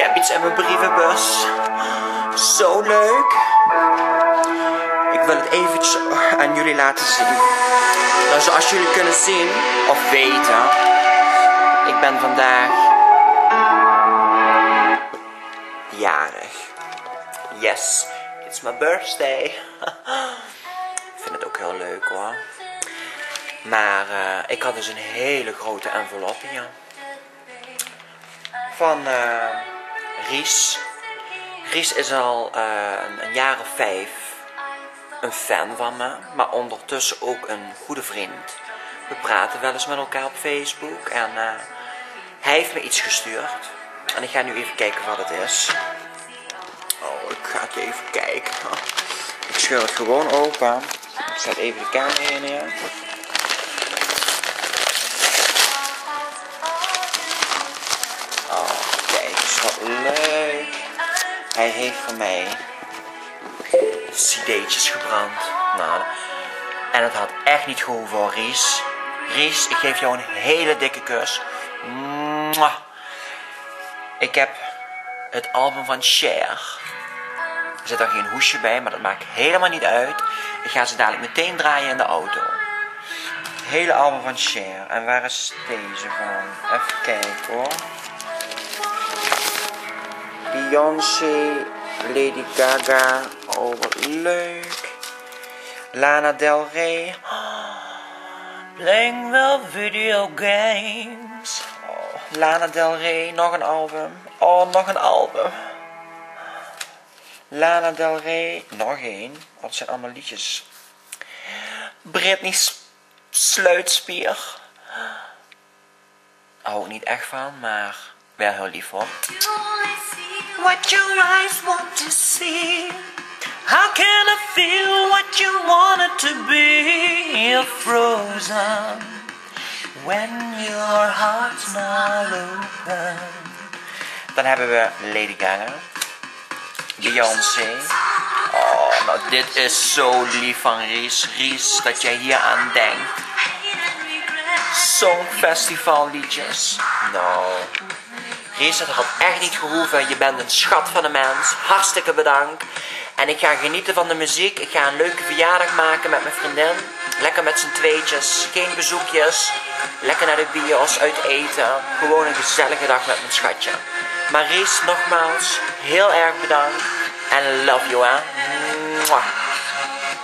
heb iets in mijn brievenbus. Zo leuk. Ik wil het eventjes aan jullie laten zien. Nou, zoals jullie kunnen zien, of weten, ik ben vandaag jarig. Yes, it's my birthday. Ik vind het ook heel leuk hoor. Maar ik had dus een hele grote envelop hier. Van Ries. Ries is al een jaar of 5 een fan van me. Maar ondertussen ook een goede vriend. We praten wel eens met elkaar op Facebook. En hij heeft me iets gestuurd. En ik ga nu even kijken wat het is. Oh, ik ga het even kijken. Ik scheur het gewoon open. Ik zet even de camera hier neer. Oh, kijk eens wat leuk. Hij heeft voor mij cd'tjes gebrand. Nou, en het had echt niet gehoeven hoor, Ries. Ries, ik geef jou een hele dikke kus. Mwah. Ik heb het album van Cher. Er zit er geen hoesje bij, maar dat maakt helemaal niet uit. Ik ga ze dadelijk meteen draaien in de auto. Het hele album van Cher. En waar is deze van? Even kijken hoor. Beyoncé, Lady Gaga. Oh, wat leuk. Lana Del Rey. Playing the video games. Oh, Lana Del Rey, nog een album. Oh, nog een album. Lana Del Rey, nog één. Wat zijn allemaal liedjes. Britney Sluitspier. Hou ik niet echt van, maar wel heel lief hoor. What your eyes want to see. How can I feel what you want it to be? You're frozen when your heart's not open. Dan hebben we Lady Gaga. Beyoncé. Oh, nou dit is zo lief van Ries. Ries, dat jij hier aan denkt. Songfestivalliedjes. Nou, Ries, dat had echt niet gehoeven. Je bent een schat van een mens. Hartstikke bedankt. En ik ga genieten van de muziek. Ik ga een leuke verjaardag maken met mijn vriendin. Lekker met z'n tweetjes. Geen bezoekjes. Lekker naar de bios, uit eten. Gewoon een gezellige dag met mijn schatje. Maar Ries, nogmaals, heel erg bedankt. En love you, hè. Mwah.